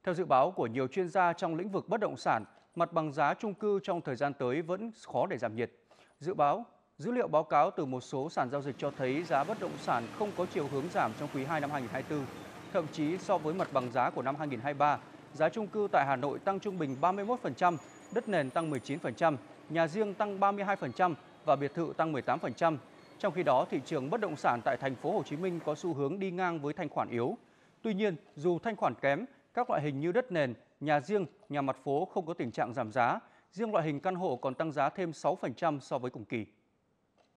Theo dự báo của nhiều chuyên gia trong lĩnh vực bất động sản, mặt bằng giá chung cư trong thời gian tới vẫn khó để giảm nhiệt. Dữ liệu báo cáo từ một số sàn giao dịch cho thấy giá bất động sản không có chiều hướng giảm trong quý 2 năm 2024. Thậm chí so với mặt bằng giá của năm 2023, giá chung cư tại Hà Nội tăng trung bình 31%, đất nền tăng 19%, nhà riêng tăng 32% và biệt thự tăng 18%. Trong khi đó, thị trường bất động sản tại thành phố Hồ Chí Minh có xu hướng đi ngang với thanh khoản yếu. Tuy nhiên, dù thanh khoản kém, các loại hình như đất nền, nhà riêng, nhà mặt phố không có tình trạng giảm giá. Riêng loại hình căn hộ còn tăng giá thêm 6% so với cùng kỳ.